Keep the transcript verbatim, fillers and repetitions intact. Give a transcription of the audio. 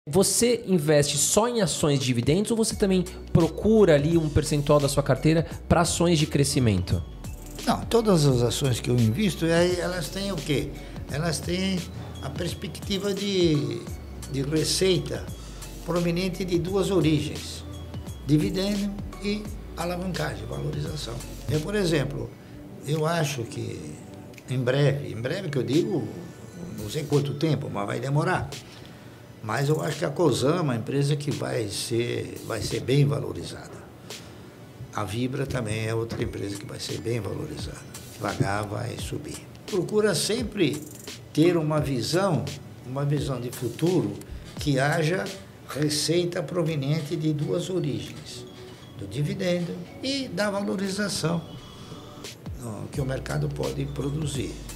Você investe só em ações de dividendos ou você também procura ali um percentual da sua carteira para ações de crescimento? Não, todas as ações que eu invisto, elas têm o quê? Elas têm a perspectiva de, de receita proveniente de duas origens, dividendo e alavancagem, valorização. Eu, por exemplo, eu acho que em breve, em breve que eu digo, não sei quanto tempo, mas vai demorar, mas eu acho que a Cosan é uma empresa que vai ser, vai ser bem valorizada. A Vibra também é outra empresa que vai ser bem valorizada. Devagar vai subir. Procura sempre ter uma visão, uma visão de futuro que haja receita proveniente de duas origens, do dividendo e da valorização que o mercado pode produzir.